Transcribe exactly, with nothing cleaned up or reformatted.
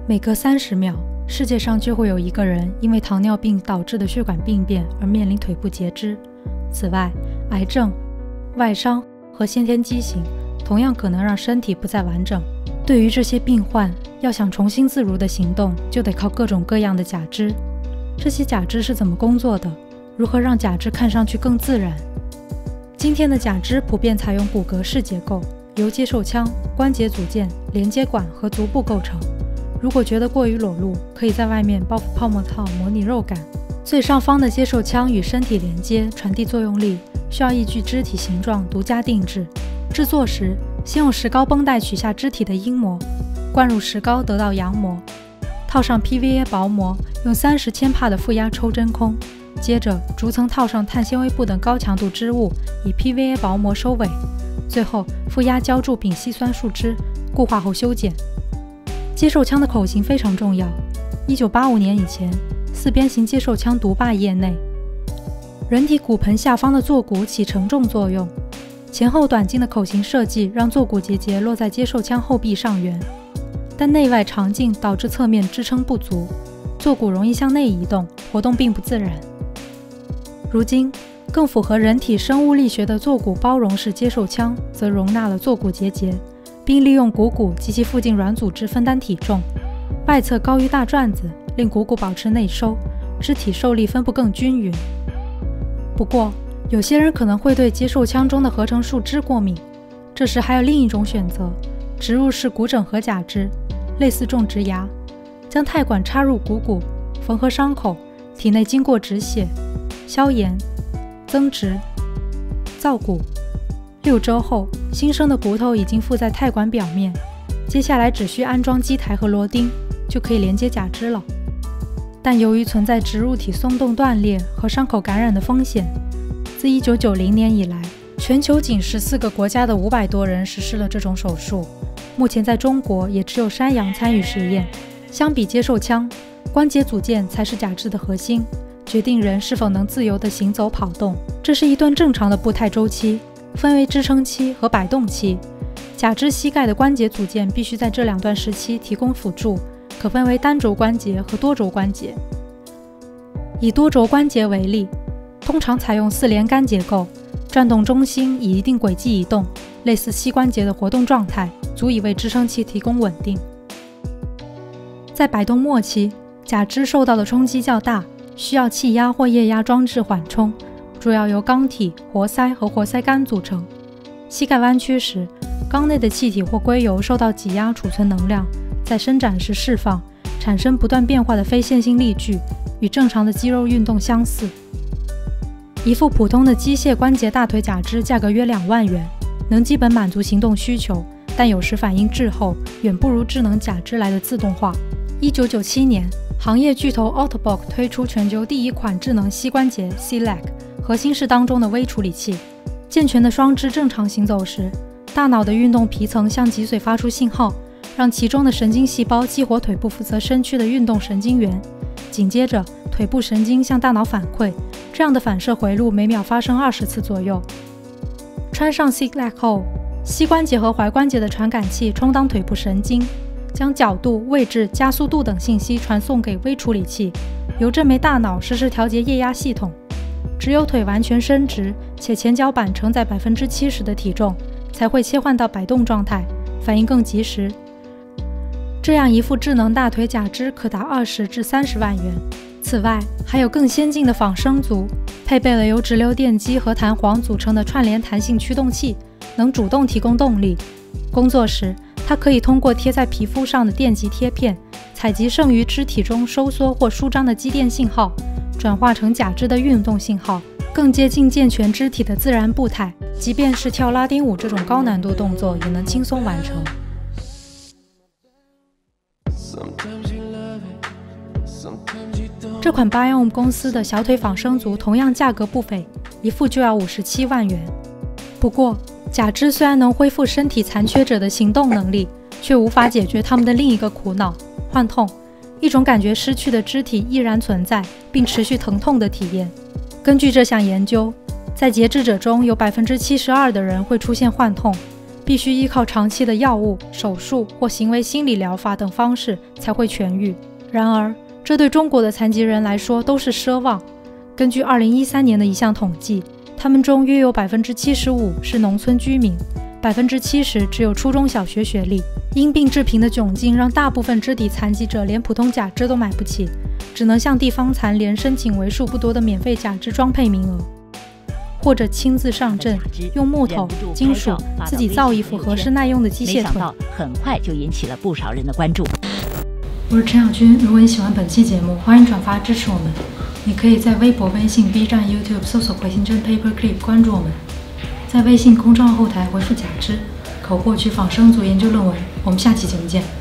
每隔三十秒，世界上就会有一个人因为糖尿病导致的血管病变而面临腿部截肢。此外，癌症、外伤和先天畸形同样可能让身体不再完整。对于这些病患，要想重新自如的行动，就得靠各种各样的假肢。这些假肢是怎么工作的？如何让假肢看上去更自然？今天的假肢普遍采用骨骼式结构，由接受腔、关节组件、连接管和足部构成。如果觉得过于裸露，可以在外面包覆泡沫套模拟肉感。最上方的接受腔与身体连接，传递作用力，需要依据肢体形状独家定制。制作时，先用石膏绷带取下肢体的阴膜，灌入石膏得到羊膜，套上 P V A 薄膜，用三十千帕的负压抽真空，接着逐层套上碳纤维布等高强度织物，以 P V A 薄膜收尾，最后负压浇筑丙烯酸树脂，固化后修剪。接受腔的口型非常重要。一九八五年以前，四边形接受腔独霸业内。人体骨盆下方的坐骨起承重作用，前后短径的口型设计让坐骨结节落在接受腔后壁上缘，但内外长径导致侧面支撑不足，坐骨容易向内移动，活动并不自然。如今，更符合人体生物力学的坐骨包容式接受腔则容纳了坐骨结节，并利用股骨及其附近软组织分担体重，外侧高于大转子，令股骨保持内收，肢体受力分布更均匀。不过，有些人可能会对接受腔中的合成树脂过敏，这时还有另一种选择：植入式骨整合假肢，类似种植牙，将钛管插入股骨，缝合伤口，体内经过止血、消炎、增植、造骨。六周后，新生的骨头已经附在钛管表面，接下来只需安装基台和螺钉，就可以连接假肢了。但由于存在植入体松动断裂和伤口感染的风险，自一九九零年以来，全球仅十四个国家的五百多人实施了这种手术。目前在中国也只有山羊参与实验。相比接受腔，关节组件才是假肢的核心，决定人是否能自由地行走跑动。这是一段正常的步态周期，分为支撑期和摆动期。假肢膝盖的关节组件必须在这两段时期提供辅助，可分为单轴关节和多轴关节。以多轴关节为例，通常采用四连杆结构，转动中心以一定轨迹移动，类似膝关节的活动状态，足以为支撑器提供稳定。在摆动末期，假肢受到的冲击较大，需要气压或液压装置缓冲，主要由钢体、活塞和活塞杆组成。膝盖弯曲时，缸内的气体或硅油受到挤压储存能量，在伸展时释放，产生不断变化的非线性力矩，与正常的肌肉运动相似。一副普通的机械关节大腿假肢价格约两万元，能基本满足行动需求，但有时反应滞后，远不如智能假肢来的自动化。一九九七年，行业巨头 Ottobock 推出全球第一款智能膝关节 C-Leg， 核心是当中的微处理器。健全的双肢正常行走时，大脑的运动皮层向脊髓发出信号，让其中的神经细胞激活腿部负责身躯的运动神经元，紧接着腿部神经向大脑反馈，这样的反射回路每秒发生二十次左右。穿上 C-Leg 后，膝关节和踝关节的传感器充当腿部神经，将角度、位置、加速度等信息传送给微处理器，由这枚大脑实时调节液压系统。只有腿完全伸直，且前脚板承载百分之七十的体重，才会切换到摆动状态，反应更及时。这样一副智能大腿假肢可达二十至三十万元。此外，还有更先进的仿生足，配备了由直流电机和弹簧组成的串联弹性驱动器，能主动提供动力。工作时，它可以通过贴在皮肤上的电极贴片，采集剩余肢体中收缩或舒张的肌电信号，转化成假肢的运动信号，更接近健全肢体的自然步态。即便是跳拉丁舞这种高难度动作，也能轻松完成。这款 Biome 公司的小腿仿生足同样价格不菲，一副就要五十七万元。不过，假肢虽然能恢复身体残缺者的行动能力，却无法解决他们的另一个苦恼——幻痛，一种感觉失去的肢体依然存在并持续疼痛的体验。根据这项研究，在截肢者中有 百分之七十二 的人会出现幻痛， 必须依靠长期的药物、手术或行为心理疗法等方式才会痊愈。然而，这对中国的残疾人来说都是奢望。根据二零一三年的一项统计，他们中约有百分之七十五是农村居民，百分之七十只有初中小学学历。因病致贫的窘境让大部分肢体残疾者连普通假肢都买不起，只能向地方残联申请为数不多的免费假肢装配名额，或者亲自上阵，用木头、金属自己造一副合适耐用的机械腿。 没想到很快就引起了不少人的关注。 我是陈小军，如果你喜欢本期节目，欢迎转发支持我们。你可以在微博、微信、B 站、YouTube 搜索“回形针 Paperclip” 关注我们，在微信公众号后台回复“假肢”，可获取仿生组研究论文。我们下期节目见。